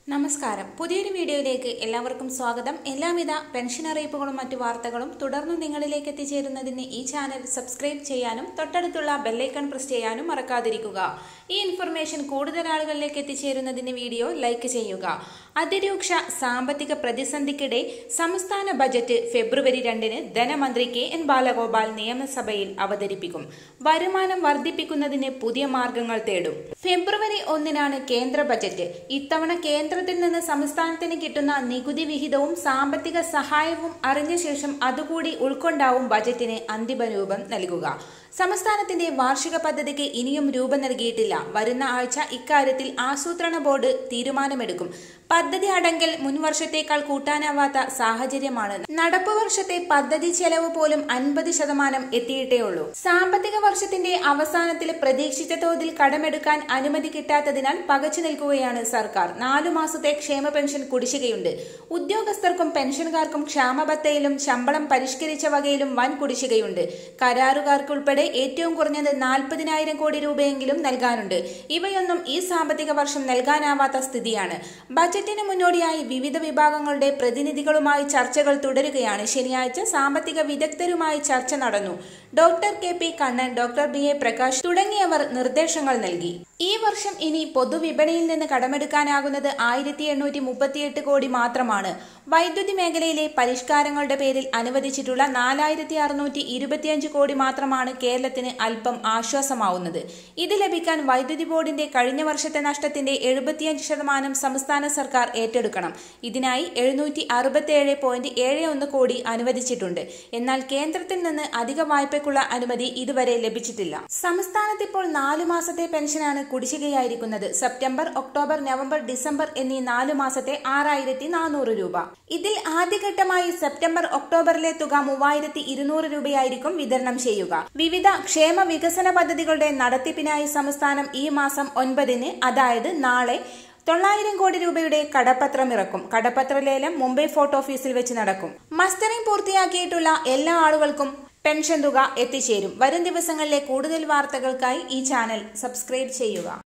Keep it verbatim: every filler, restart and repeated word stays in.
നമസ്കാരം. പുതിയൊരു വീഡിയോയിലേക്ക് എല്ലാവർക്കും സ്വാഗതം. എല്ലാവിധ പെൻഷൻ അറിയിപ്പുകളും മറ്റു വാർത്തകളും തുടർന്ന് നിങ്ങളിലേക്ക് എത്തിച്ചേരുന്നതിന് ഈ ചാനൽ സബ്സ്ക്രൈബ് ചെയ്യാനും തൊട്ടടുത്തുള്ള ബെല്ലൈക്കൺ പ്രസ് ചെയ്യാനും മറക്കാതിരിക്കുക. ഈ ഇൻഫർമേഷൻ കൂടുതൽ ആളുകളിലേക്ക് എത്തിച്ചേരുന്നതിന് വീഡിയോ ലൈക്ക് ചെയ്യുക. അതിരൂക്ഷ സാമ്പത്തിക പ്രതിസന്ധിക്കിടെ സംസ്ഥാന ബജറ്റ് ഫെബ്രുവരി രണ്ടിന് ധനമന്ത്രി കെ എൻ ബാലഗോപാൽ നിയമസഭയിൽ അവതരിപ്പിക്കും. വരുമാനം വർദ്ധിപ്പിക്കുന്നതിന് പുതിയ മാർഗങ്ങൾ തേടും. ഫെബ്രുവരി ഒന്നിനാണ് കേന്ദ്ര ബജറ്റ്. ഇത്തവണ കേന്ദ്രത്തിൽ നിന്ന് സംസ്ഥാനത്തിന് കിട്ടുന്ന നികുതി വിഹിതവും സാമ്പത്തിക സഹായവും അറിഞ്ഞ ശേഷം അതുകൂടി ഉൾക്കൊണ്ടാവും ബജറ്റിന് അന്തിമ രൂപം നൽകുക. സംസ്ഥാനത്തിന്റെ വാർഷിക പദ്ധതിക്ക് ഇനിയും രൂപം നൽകിയിട്ടില്ല. വരുന്ന ആഴ്ച ഇക്കാര്യത്തിൽ ആസൂത്രണ ബോർഡ് തീരുമാനമെടുക്കും. പദ്ധതി അടങ്കൽ മുൻവർഷത്തേക്കാൾ കൂട്ടാനാവാത്ത സാഹചര്യമാണ്. നടപ്പു വർഷത്തെ പദ്ധതി ചെലവ് പോലും അൻപത് ശതമാനം എത്തിയിട്ടേ ഉള്ളൂ. സാമ്പത്തിക വർഷത്തിന്റെ അവസാനത്തിൽ പ്രതീക്ഷിച്ച തോതിൽ കടമെടുക്കാൻ അനുമതി കിട്ടാത്തതിനാൽ പകച്ചു നിൽക്കുകയാണ് സർക്കാർ. നാലു മാസത്തെ ക്ഷേമ പെൻഷൻ കുടിശ്ശികയുണ്ട്. ഉദ്യോഗസ്ഥർക്കും പെൻഷൻകാർക്കും ക്ഷാമബത്തയിലും ശമ്പളം പരിഷ്കരിച്ച വകയിലും വൻ കുടിശ്ശികയുണ്ട്. കരാറുകാർക്കുൾപ്പെടെ ഏറ്റവും കുറഞ്ഞത് നാൽപ്പതിനായിരം കോടി രൂപയെങ്കിലും നൽകാനുണ്ട്. ഇവയൊന്നും ഈ സാമ്പത്തിക വർഷം നൽകാനാവാത്ത സ്ഥിതിയാണ്. ബജറ്റിന് മുന്നോടിയായി വിവിധ വിഭാഗങ്ങളുടെ പ്രതിനിധികളുമായി ചർച്ചകൾ തുടരുകയാണ്. ശനിയാഴ്ച സാമ്പത്തിക വിദഗ്ധരുമായി ചർച്ച നടന്നു. Doctor K P Kannan, doctor B A Prakash തുടങ്ങിയവർ നിർദ്ദേശങ്ങൾ നൽകി. ഈ വർഷം ഇനി പൊതുവിപണിയിൽ നിന്ന് കടമെടുക്കാനാകുന്നത് ആയിരത്തി എണ്ണൂറ്റി മുപ്പത്തിയെട്ട് കോടി മാത്രമാണ്. വൈദ്യുതി മേഖലയിലെ പരിഷ്കാരങ്ങളുടെ പേരിൽ അനുവദിച്ചിട്ടുള്ള നാലായിരത്തി അറുന്നൂറ്റി ഇരുപത്തിയഞ്ച് കോടി മാത്രമാണ് കേരളത്തിന് അല്പം ആശ്വാസമാവുന്നത്. ഇത് ലഭിക്കാൻ വൈദ്യുതി ബോർഡിന്റെ കഴിഞ്ഞ വർഷത്തെ നഷ്ടത്തിന്റെ എഴുപത്തിയഞ്ച് ശതമാനം സംസ്ഥാന സർക്കാർ ഏറ്റെടുക്കണം. ഇതിനായി എഴുന്നൂറ്റി അറുപത്തിയേഴ് പോയിന്റ് ഏഴ് ഒന്ന് കോടി അനുവദിച്ചിട്ടുണ്ട്. എന്നാൽ കേന്ദ്രത്തിൽ നിന്ന് അധിക വായ്പയ്ക്കുള്ള അനുമതി ഇതുവരെ ലഭിച്ചിട്ടില്ല. സംസ്ഥാനത്ത് ഇപ്പോൾ നാലു മാസത്തെ പെൻഷനാണ് കുടിശ്ശികയായിരിക്കുന്നത്. സെപ്റ്റംബർ, ഒക്ടോബർ, നവംബർ, ഡിസംബർ എന്നീ നാലു മാസത്തെ ആറായിരത്തി നാനൂറ് രൂപ. ഇതിൽ ആദ്യഘട്ടമായി സെപ്റ്റംബർ, ഒക്ടോബറിലെ തുക മൂവായിരത്തി ഇരുന്നൂറ് രൂപയായിരിക്കും വിതരണം ചെയ്യുക. വിവിധ ക്ഷേമ വികസന പദ്ധതികളുടെ നടത്തിപ്പിനായി സംസ്ഥാനം ഈ മാസം ഒൻപതിന്, അതായത് നാളെ, തൊള്ളായിരം കോടി രൂപയുടെ കടപ്പത്രം ഇറക്കും. കടപ്പത്ര ലേലം മുംബൈ ഫോർട്ട് ഓഫീസിൽ വെച്ച് നടക്കും. മസ്റ്ററിംഗ് പൂർത്തിയാക്കിയിട്ടുള്ള എല്ലാ ആളുകൾക്കും പെൻഷൻ തുക എത്തിച്ചേരും. വരും ദിവസങ്ങളിലെ കൂടുതൽ വാർത്തകൾക്കായി ഈ ചാനൽ സബ്സ്ക്രൈബ് ചെയ്യുക.